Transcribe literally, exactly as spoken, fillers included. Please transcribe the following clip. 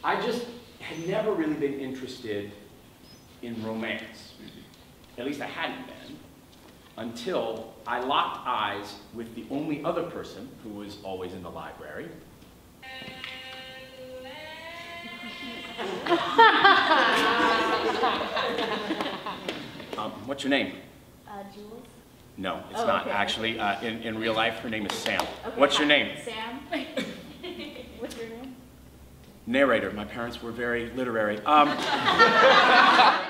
I just had never really been interested in romance. At least I hadn't been, until I locked eyes with the only other person who was always in the library. um, what's your name? Uh, Jules. No, it's oh, not. okay. Actually, uh, in, in real life, her name is Sam. Okay. What's your name? Sam. What's your name? Narrator. My parents were very literary. Um,